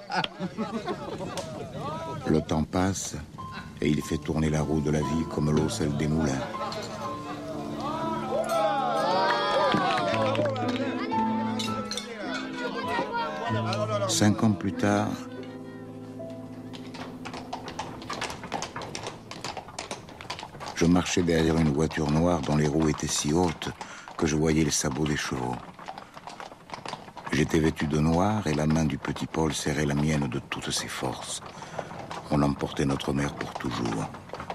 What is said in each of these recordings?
Le temps passe et il fait tourner la roue de la vie comme l'eau celle des moulins. Cinq ans plus tard, je marchais derrière une voiture noire dont les roues étaient si hautes que je voyais les sabots des chevaux. J'étais vêtu de noir et la main du petit Paul serrait la mienne de toutes ses forces. On emportait notre mère pour toujours.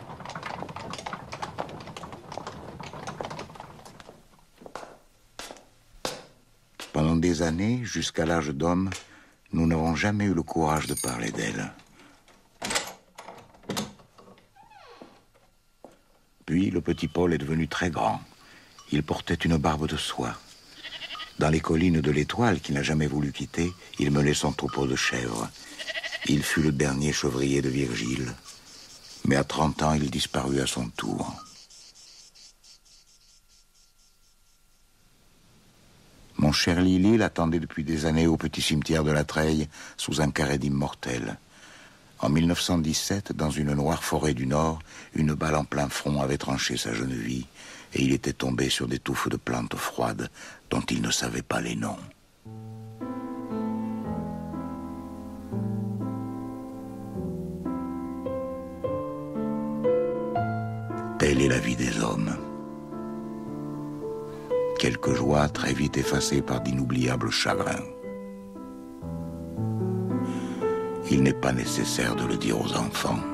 Pendant des années, jusqu'à l'âge d'homme, nous n'avons jamais eu le courage de parler d'elle. Puis, le petit Paul est devenu très grand. Il portait une barbe de soie. Dans les collines de l'Étoile, qu'il n'a jamais voulu quitter, il menait son troupeau de chèvres. Il fut le dernier chevrier de Virgile. Mais à 30 ans, il disparut à son tour. Mon cher Lily l'attendait depuis des années au petit cimetière de la Treille, sous un carré d'immortels. En 1917, dans une noire forêt du Nord, une balle en plein front avait tranché sa jeune vie, et il était tombé sur des touffes de plantes froides dont il ne savait pas les noms. Telle est la vie des hommes. Quelques joies très vite effacées par d'inoubliables chagrins. Il n'est pas nécessaire de le dire aux enfants.